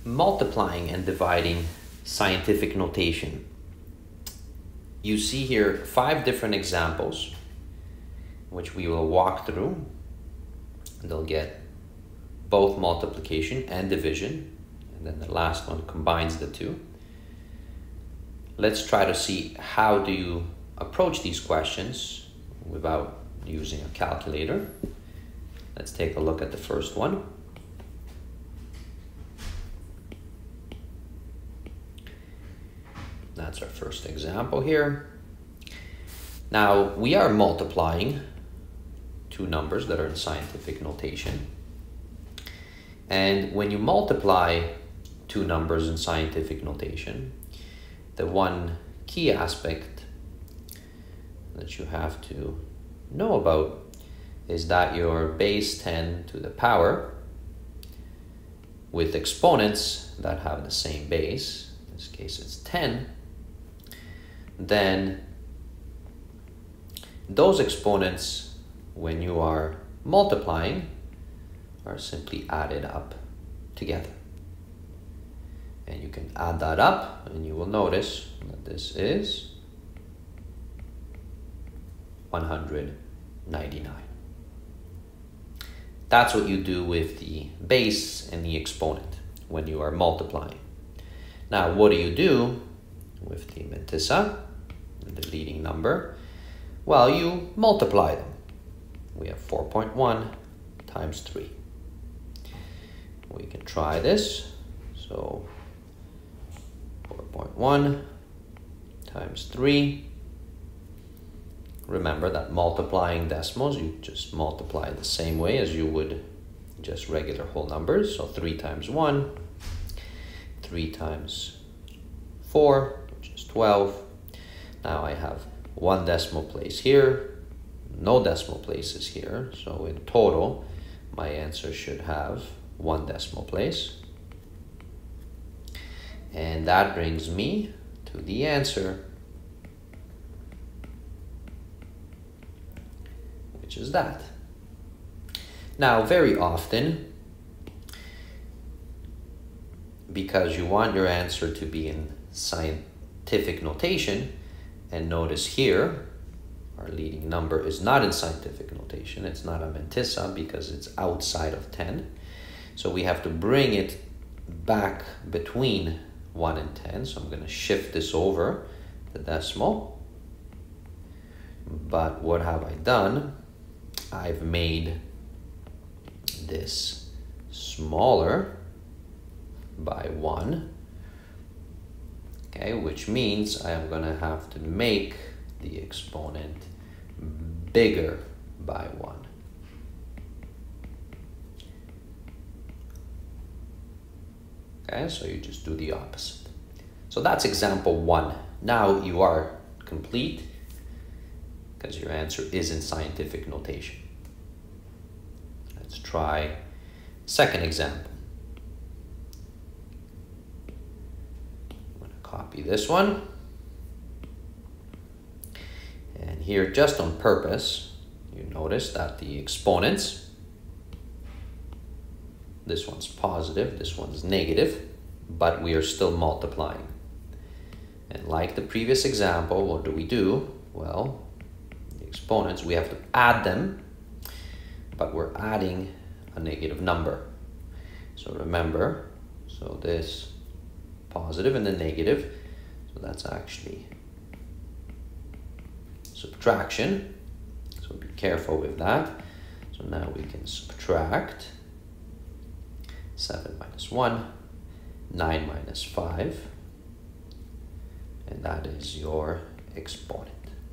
multiplying and dividing scientific notation. You see here 5 different examples which we will walk through. They'll get both multiplication and division, and then the last one combines the two. Let's try to see how do you approach these questions without using a calculator. Let's take a look at the first one. That's our first example here. Now we are multiplying two numbers that are in scientific notation. And when you multiply two numbers in scientific notation, the one key aspect that you have to know about is that your base 10 to the power with exponents that have the same base, in this case it's 10, then those exponents, when you are multiplying, are simply added up together. And you can add that up and you will notice that this is 199. That's what you do with the base and the exponent when you are multiplying. Now, what do you do with the mantissa, the leading number? Well, you multiply them. We have 4.1 times 3. We can try this. So 4.1 times 3. Remember that multiplying decimals, you just multiply the same way as you would just regular whole numbers. So 3 times 1, 3 times 4, which is 12. Now I have 1 decimal place here, no decimal places here. So in total, my answer should have 1 decimal place. And that brings me to the answer, which is that. Now, very often, because you want your answer to be in scientific notation, and notice here, our leading number is not in scientific notation. It's not a mantissa because it's outside of 10. So we have to bring it back between 1 and 10. So I'm going to shift this over the decimal. But what have I done? I've made this smaller by 1. Okay, which means I am going to have to make the exponent bigger by 1. Okay, so you just do the opposite. So that's example 1. Now you are complete because your answer is in scientific notation. Let's try second example. I'm going to copy this one. And here, just on purpose, you notice that the exponents, this one's positive, this one's negative, but we are still multiplying. And like the previous example, what do? Well, the exponents, we have to add them, but we're adding a negative number. So remember, so this positive and the negative, so that's actually subtraction. So be careful with that. So now we can subtract 7 minus 1, 9 minus 5, and that is your exponent.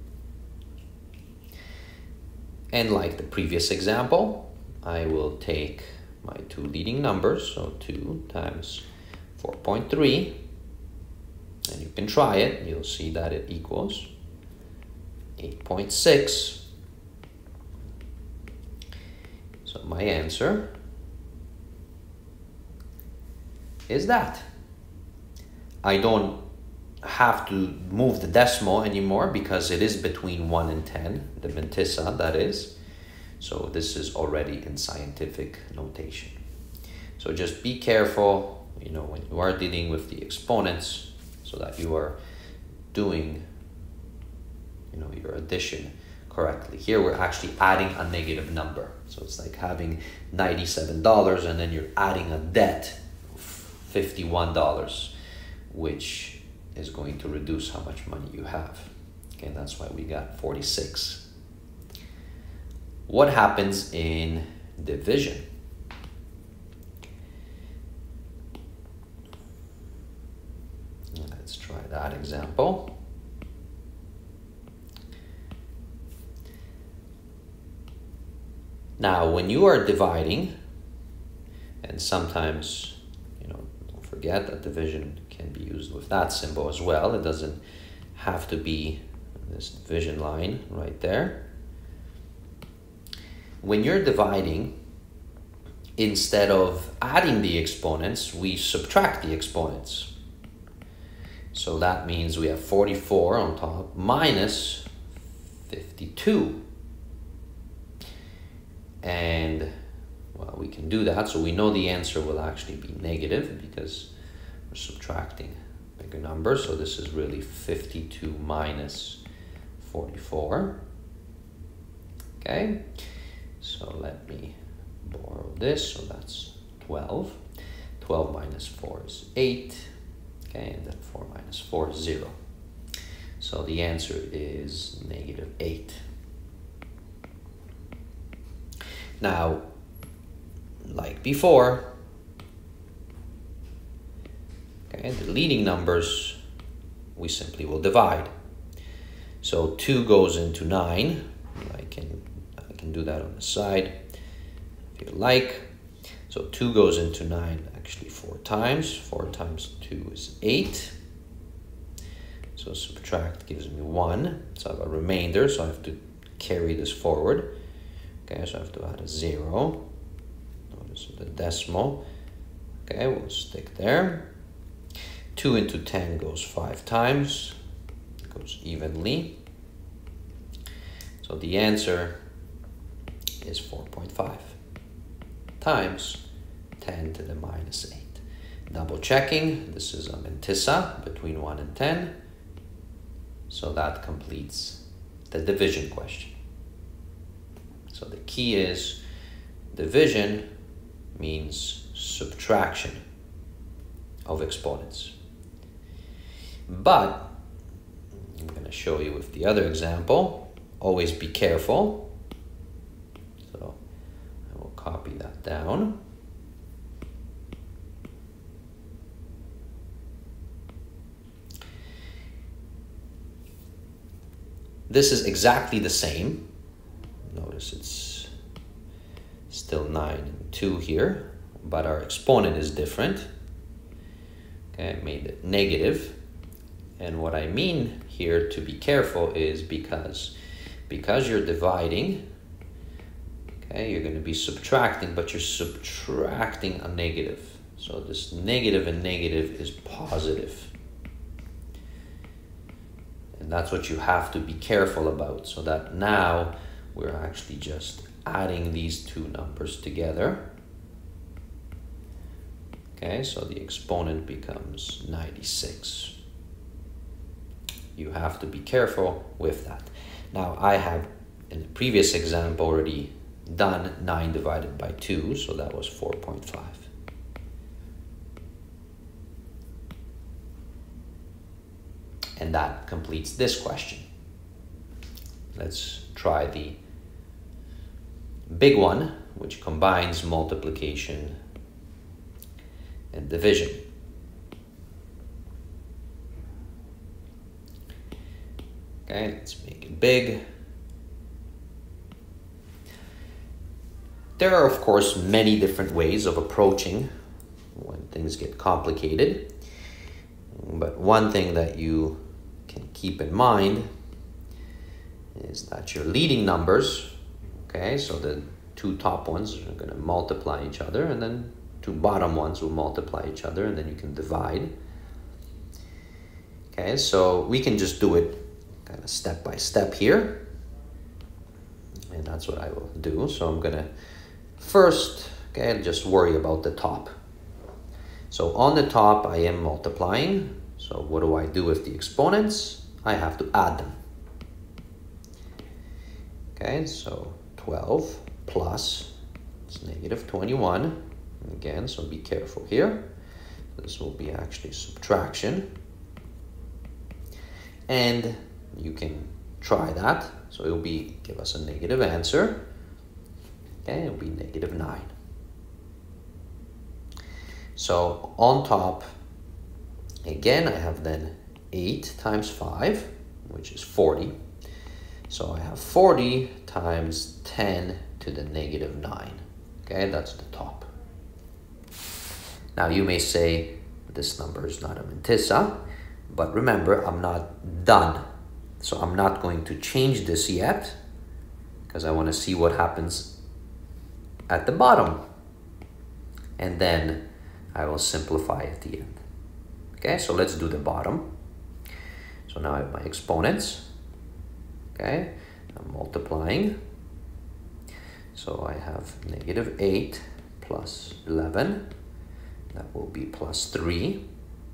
And like the previous example, I will take my two leading numbers, so 2 times 4.3, and you can try it. You'll see that it equals 8.6. So my answer is that. I don't have to move the decimal anymore because it is between 1 and 10, the mantissa that is. So this is already in scientific notation. So just be careful, you know, when you are dealing with the exponents, so that you are doing, you know, your addition correctly. Here we're actually adding a negative number. So it's like having $97 and then you're adding a debt of $51, which is going to reduce how much money you have. Okay, and that's why we got 46. What happens in division? Let's try that example. Now, when you are dividing, and sometimes, you know, don't forget that division can be used with that symbol as well. It doesn't have to be this division line right there. When you're dividing, instead of adding the exponents, we subtract the exponents. So that means we have 44 on top minus 52. And, well, we can do that. So we know the answer will actually be negative because we're subtracting bigger numbers. So this is really 52 minus 44. Okay, so let me borrow this. So that's 12. 12 minus 4 is 8. Okay, and then 4 minus 4 is 0. So the answer is negative 8. Now, like before, okay, the leading numbers, we simply will divide. So 2 goes into 9. I can do that on the side if you like. So 2 goes into 9 actually 4 times. 4 times 2 is 8. So subtract gives me 1. So I have a remainder, so I have to carry this forward. Okay, so I have to add a 0. Notice the decimal. Okay, we'll stick there. 2 into 10 goes 5 times. It goes evenly. So the answer is 4.5 times 10 to the minus 8. Double checking, this is a mantissa between 1 and 10. So that completes the division question. So the key is division means subtraction of exponents. But I'm going to show you with the other example. Always be careful. So I will copy that down. This is exactly the same. Notice it's still 9 and 2 here, but our exponent is different. Okay, I made it negative. And what I mean here to be careful is because you're dividing, okay, you're going to be subtracting, but you're subtracting a negative. So this negative and negative is positive. And that's what you have to be careful about, so that now we're actually just adding these two numbers together. Okay, so the exponent becomes 96. You have to be careful with that. Now I have in the previous example already done 9 divided by 2, so that was 4.5. And that completes this question. Let's try the big one, which combines multiplication and division. Okay, let's make it big. There are, of course, many different ways of approaching when things get complicated. But one thing that you can keep in mind is that your leading numbers, okay, so the two top ones are going to multiply each other, and then two bottom ones will multiply each other, and then you can divide. Okay, so we can just do it kind of step by step here. And that's what I will do. So I'm going to first, okay, just worry about the top. So on the top, I am multiplying. So what do I do with the exponents? I have to add them. Okay, so 12 plus, it's negative 21. Again, so be careful here. This will be actually subtraction. And you can try that. So it'll be, give us a negative answer. Okay, it'll be negative 9. So on top, again, I have then 8 times 5, which is 40. So I have 40 times 10 to the negative 9. Okay, that's the top. Now you may say, this number is not a mantissa, but remember, I'm not done. So I'm not going to change this yet, because I want to see what happens at the bottom. And then I will simplify at the end. Okay, so let's do the bottom. So now I have my exponents. Okay, I'm multiplying. So I have negative 8 plus 11. That will be plus 3.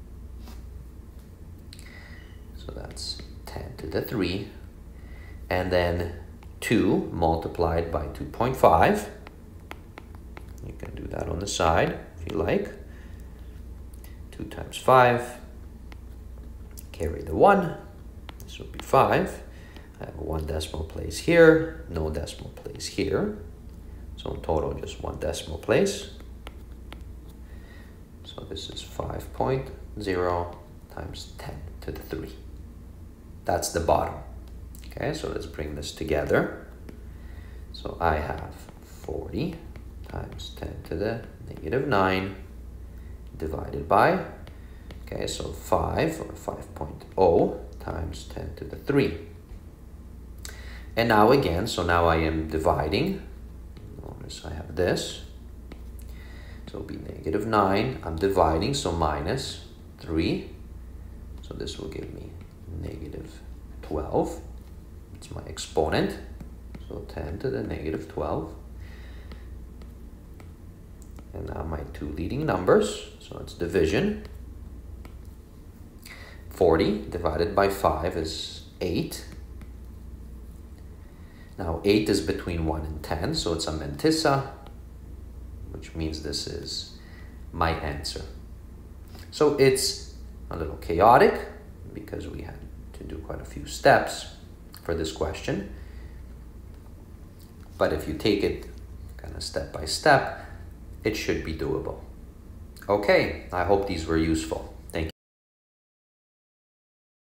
So that's 10 to the 3. And then 2 multiplied by 2.5. You can do that on the side if you like. 2 times 5. Carry the 1. This would be 5. I have 1 decimal place here, no decimal place here. So in total, just 1 decimal place. So this is 5.0 times 10 to the 3. That's the bottom. Okay, so let's bring this together. So I have 40 times 10 to the negative 9 divided by, okay, so 5 or 5.0 times 10 to the 3. And now again, so now I am dividing. Notice I have this. So it'll be negative 9. I'm dividing, so minus 3. So this will give me negative 12. It's my exponent. So 10 to the negative 12. And now my 2 leading numbers. So it's division. 40 divided by 5 is 8. Now 8 is between 1 and 10, so it's a mantissa, which means this is my answer. So it's a little chaotic because we had to do quite a few steps for this question. But if you take it kind of step by step, it should be doable. Okay, I hope these were useful.